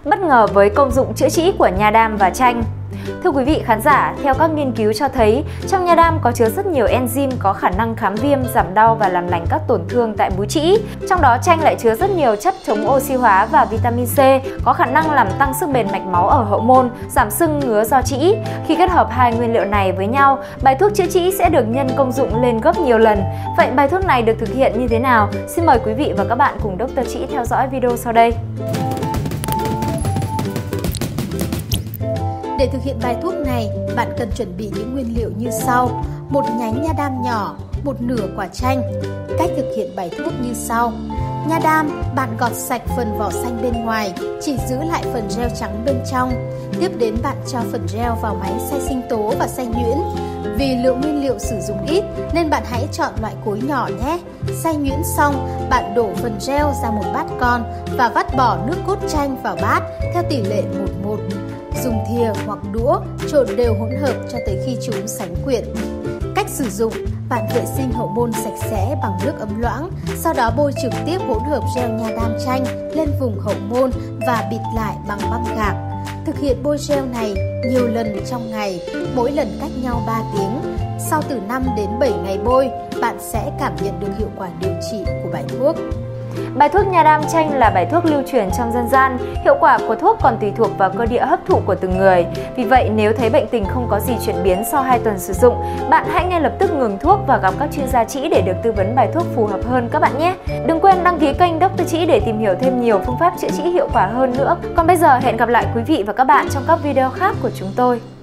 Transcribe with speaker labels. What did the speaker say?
Speaker 1: bất ngờ với công dụng chữa trị của nha đam và chanh. Thưa quý vị khán giả, theo các nghiên cứu cho thấy, trong nha đam có chứa rất nhiều enzyme có khả năng kháng viêm, giảm đau và làm lành các tổn thương tại búi trĩ. Trong đó chanh lại chứa rất nhiều chất chống oxy hóa và vitamin C, có khả năng làm tăng sức bền mạch máu ở hậu môn, giảm sưng ngứa do trĩ. Khi kết hợp hai nguyên liệu này với nhau, bài thuốc chữa trĩ sẽ được nhân công dụng lên gấp nhiều lần. Vậy bài thuốc này được thực hiện như thế nào? Xin mời quý vị và các bạn cùng Dr. Trĩ theo dõi video sau đây.
Speaker 2: Để thực hiện bài thuốc này, bạn cần chuẩn bị những nguyên liệu như sau: một nhánh nha đam nhỏ, một nửa quả chanh. Cách thực hiện bài thuốc như sau: nha đam, bạn gọt sạch phần vỏ xanh bên ngoài, chỉ giữ lại phần gel trắng bên trong. Tiếp đến bạn cho phần gel vào máy xay sinh tố và xay nhuyễn. Vì lượng nguyên liệu sử dụng ít nên bạn hãy chọn loại cối nhỏ nhé. Xay nhuyễn xong, bạn đổ phần gel ra một bát con và vắt bỏ nước cốt chanh vào bát theo tỷ lệ 1:1. Dùng thìa hoặc đũa trộn đều hỗn hợp cho tới khi chúng sánh quyện. Cách sử dụng: bạn vệ sinh hậu môn sạch sẽ bằng nước ấm loãng, sau đó bôi trực tiếp hỗn hợp gel nha đam chanh lên vùng hậu môn và bịt lại bằng băng gạc. Thực hiện bôi gel này nhiều lần trong ngày, mỗi lần cách nhau 3 tiếng. Sau từ 5 đến 7 ngày bôi, bạn sẽ cảm nhận được hiệu quả điều trị của bài thuốc.
Speaker 1: Bài thuốc nha đam chanh là bài thuốc lưu truyền trong dân gian, hiệu quả của thuốc còn tùy thuộc vào cơ địa hấp thụ của từng người. Vì vậy, nếu thấy bệnh tình không có gì chuyển biến sau 2 tuần sử dụng, bạn hãy ngay lập tức ngừng thuốc và gặp các chuyên gia trĩ để được tư vấn bài thuốc phù hợp hơn các bạn nhé. Đừng quên đăng ký kênh Dr. Trĩ để tìm hiểu thêm nhiều phương pháp chữa trĩ hiệu quả hơn nữa. Còn bây giờ, hẹn gặp lại quý vị và các bạn trong các video khác của chúng tôi.